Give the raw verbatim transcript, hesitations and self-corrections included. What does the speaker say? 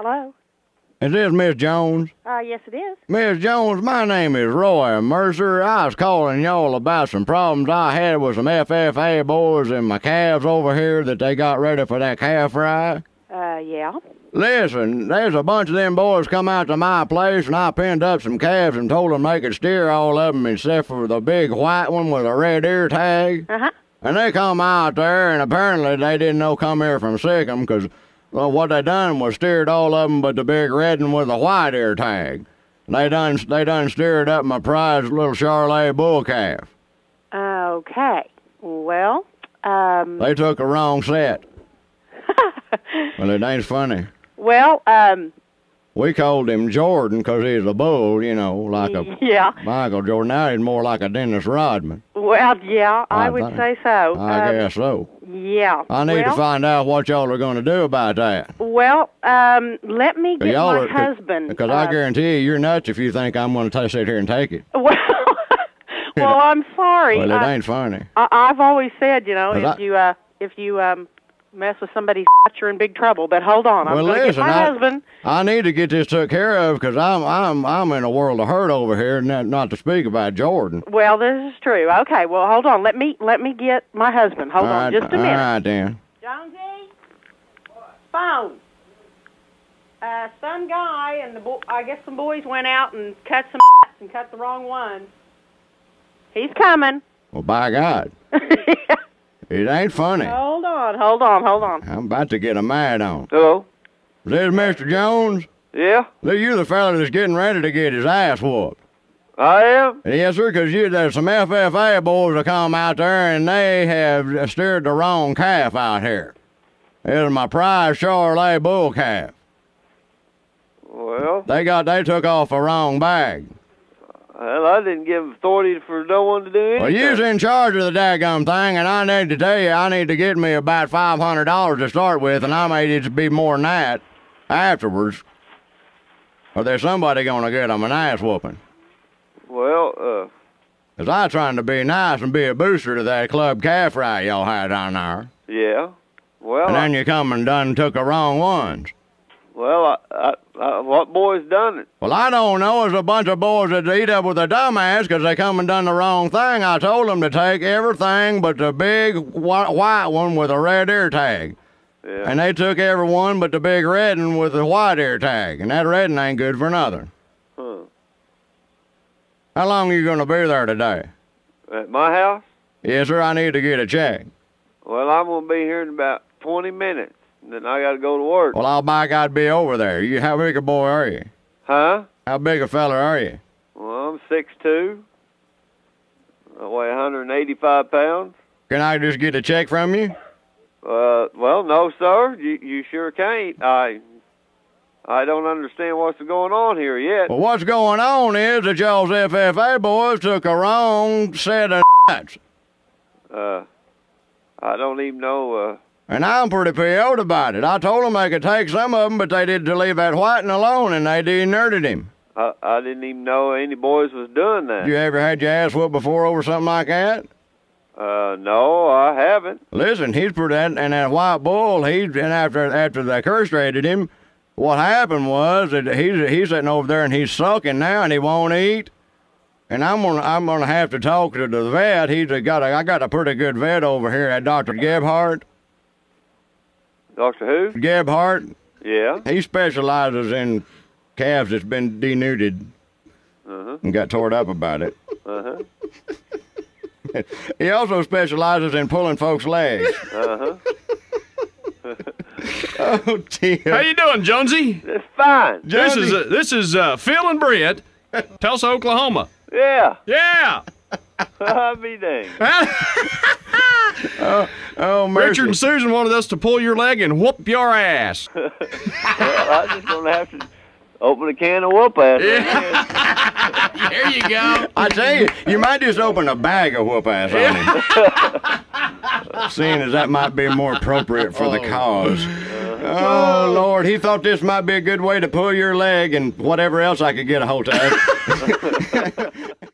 Hello? Is this Miss Jones? Uh, yes, it is. Miss Jones, my name is Roy Mercer. I was calling y'all about some problems I had with some F F A boys and my calves over here that they got ready for that calf fry. Uh, yeah. Listen, there's a bunch of them boys come out to my place, and I pinned up some calves and told them they could steer all of them except for the big white one with a red ear tag. Uh-huh. And they come out there, and apparently they didn't know come here from Sikkim, because well, what they done was steered all of them but the big red one with a white ear tag. They done, they done steered up my prized little Charolais bull calf. Okay. Well, um... They took a wrong set. Well, it ain't funny. Well, um... we called him Jordan because he's a bull, you know, like a yeah. Michael Jordan. Now he's more like a Dennis Rodman. Well, yeah, I, I would think, say so. I um, guess so. Yeah. I need well, to find out what y'all are going to do about that. Well, um, let me get my are, husband. Because uh, I guarantee you, you're nuts if you think I'm going to sit here and take it. Well, well, I'm sorry. Well, it I, ain't funny. I, I've always said, you know, if I, you uh, if you um, mess with somebody's you're in big trouble. But hold on, I'm well, going to get my I, husband. I need to get this took care of because I'm I'm I'm in a world of hurt over here. Not, not to speak about Jordan. Well, this is true. Okay, well, hold on. Let me let me get my husband. Hold all on, right, just a minute. All right, then. Jonesy, phone. Uh, some guy and the bo I guess some boys went out and cut some and cut the wrong one. He's coming. Well, by God. It ain't funny. Hold on, hold on, hold on. I'm about to get a mad on. Hello? Is this Mister Jones? Yeah? Look, you the fella that's getting ready to get his ass whooped. I am? Yes, sir, because you there's some F F A boys that come out there, and they have steered the wrong calf out here. It's my prize Charolais bull calf. Well? They got, they took off a wrong bag. Well, I didn't give authority for no one to do anything. Well, you's in charge of the daggum thing, and I need to tell you, I need to get me about five hundred dollars to start with, and I made it to be more than that afterwards. Or there's somebody going to get them an ass whooping. Well, uh... Because I trying to be nice and be a booster to that club calf ride y'all had down there. Yeah. Well, And then I, you come and done took the wrong ones. Well, I, I, I, what boy's done it? Well, I don't know. There's a bunch of boys that eat up with a dumbass because they come and done the wrong thing. I told them to take everything but the big white, white one with a red ear tag. Yeah. And they took every one but the big red one with the white ear tag. And that red one ain't good for nothing. Huh. How long are you going to be there today? At my house? Yes, sir. I need to get a check. Well, I'm going to be here in about twenty minutes. Then I got to go to work. Well, I'll back I'd be over there. You, how big a boy are you? Huh? How big a fella are you? Well, I'm six two. I weigh one hundred eighty-five pounds. Can I just get a check from you? Uh, well, no, sir. You you sure can't. I I don't understand what's going on here yet. Well, what's going on is that y'all's F F A boys took a wrong set of nuts. Uh, I don't even know, uh... And I'm pretty P O'd about it. I told them they could take some of them, but they did to leave that whiting alone, and they denerted him. I, I didn't even know any boys was doing that. You ever had your ass whooped before over something like that? Uh, no, I haven't. Listen, he's pretty, and that white bull, he, and after after they castrated him, what happened was that he's he's sitting over there and he's sucking now, and he won't eat. And I'm gonna I'm gonna have to talk to the vet. He's got a I got a pretty good vet over here at Doctor Gebhardt. Doctor who? Gebhardt. Yeah. He specializes in calves that's been denuded uh-huh. and got tore up about it. Uh-huh. He also specializes in pulling folks' legs. Uh-huh. Oh, dear. How you doing, Jonesy? It's fine. This is uh, this is uh, Phil and Brent, Tulsa, Oklahoma. Yeah. Yeah. I'll be dang. oh, oh, Mercer. Richard and Susan wanted us to pull your leg and whoop your ass. Well, I just gonna have to open a can of whoop ass. Yeah. There you go. I tell you, you might just open a bag of whoop ass on him. Seeing as that might be more appropriate for the cause. Oh, Lord, he thought this might be a good way to pull your leg and whatever else I could get a hold of.